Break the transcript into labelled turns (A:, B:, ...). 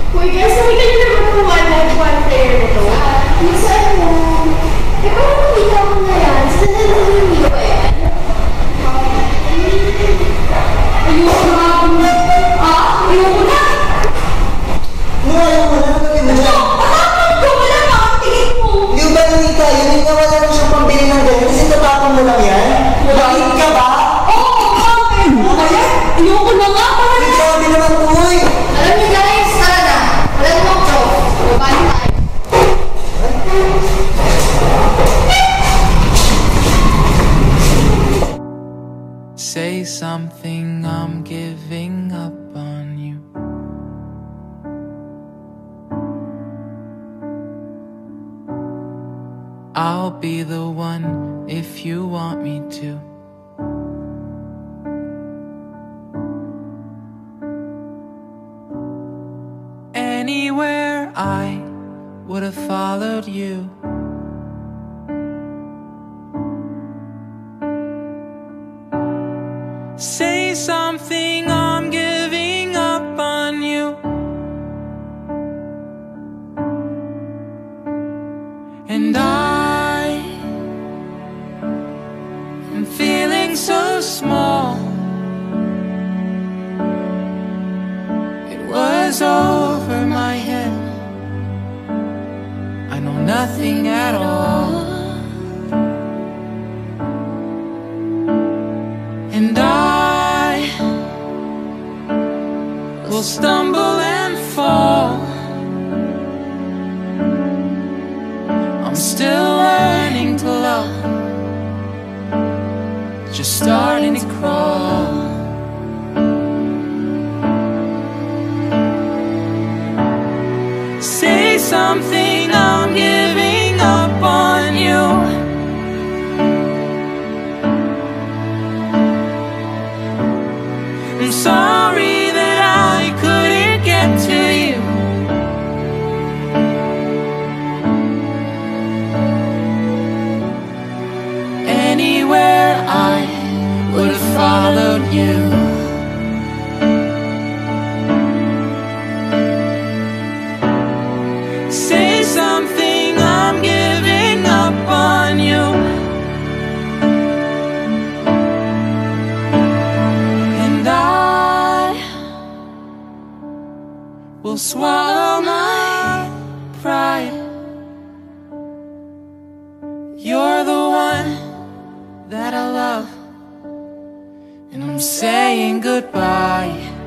A: Uy, guys, nakita niyo naman kung one player na to? Yung sa ano? Eh, paano nakita ko na yan? Saan na nalilinig ba yan? Ayoko na. Ayoko na.
B: Ayoko na.
A: Patapon ko! Wala na ang tingin mo!
B: Yung ba Nika? Yun nga wala na siyang pambili ng ganyan kasi tatapon mo lang yan? Bakit ka ba?
A: Oo, bakit? Kaya, ayoko na nga.
B: May grabe naman to eh.
A: Alam niyo guys, tara na. Wala namang ko. Babaan tayo.
C: Say something, I'm giving up on you. I'll be the one if you want me to. Anywhere I would have followed you. Say something, I'm giving up on you. And I am feeling so small. It was over my head. I know nothing at all. And I will stumble and fall. I'm still learning to love, just starting to crawl. Say something, I'm giving up on you. I'm sorry that I couldn't get to you. Anywhere I would have followed you. Say something, I'm giving up on you. Will swallow my pride. You're the one that I love, and I'm saying goodbye.